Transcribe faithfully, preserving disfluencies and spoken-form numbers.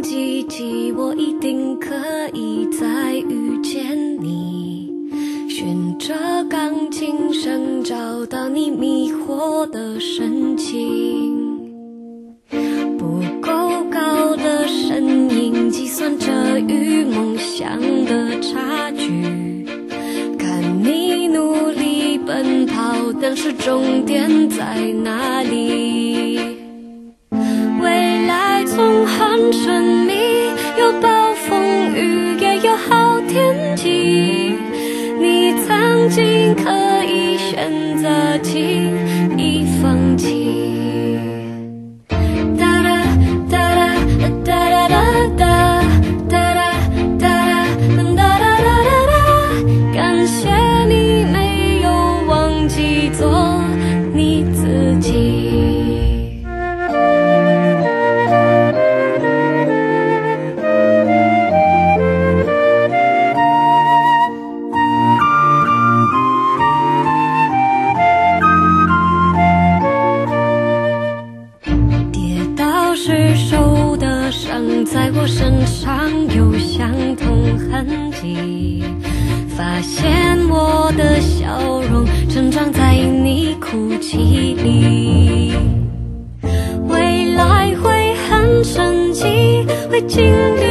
记起，我一定可以再遇见你。循着钢琴声找到你迷惑的神情，不够高的身影计算着与梦想的差距，看你努力奔跑，但是终点在哪里？未来总很神秘，有暴风雨也有好天气，你曾经可以选择轻易放弃。哒哒哒哒哒哒哒哒哒哒哒哒哒哒，感谢你没有忘记做你自己。受的伤在我身上有相同痕迹，发现我的笑容成长在你哭泣里。未来会很神奇，会经历